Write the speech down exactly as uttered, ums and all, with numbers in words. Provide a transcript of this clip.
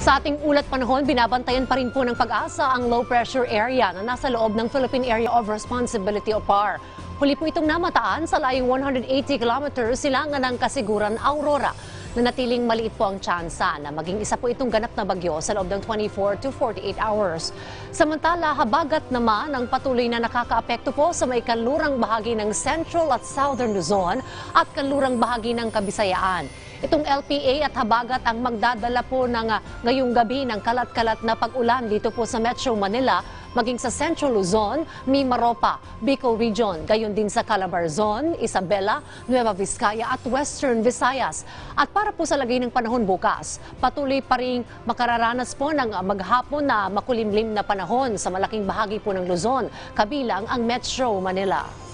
Sa ating ulat panahon, binabantayan pa rin po ng pag-asa ang low pressure area na nasa loob ng Philippine Area of Responsibility o P A R. Huli po itong namataan sa layong one hundred eighty kilometers silangan ng Kasiguran, Aurora. Nanatiling maliit po ang tsansa na maging isa po itong ganap na bagyo sa loob ng twenty-four to forty-eight hours. Samantala, habagat naman ang patuloy na nakakaapekto po sa may kanlurang bahagi ng Central at Southern Luzon at kanlurang bahagi ng Kabisayaan. Itong L P A at habagat ang magdadala po ng uh, ngayong gabi ng kalat-kalat na pag-ulan dito po sa Metro Manila, maging sa Central Luzon, Mimaropa, Bicol Region, gayon din sa Calabarzon, Isabela, Nueva Vizcaya at Western Visayas. At para po sa lagay ng panahon bukas, patuloy pa rin makararanas po ng maghapon na makulimlim na panahon sa malaking bahagi po ng Luzon, kabilang ang Metro Manila.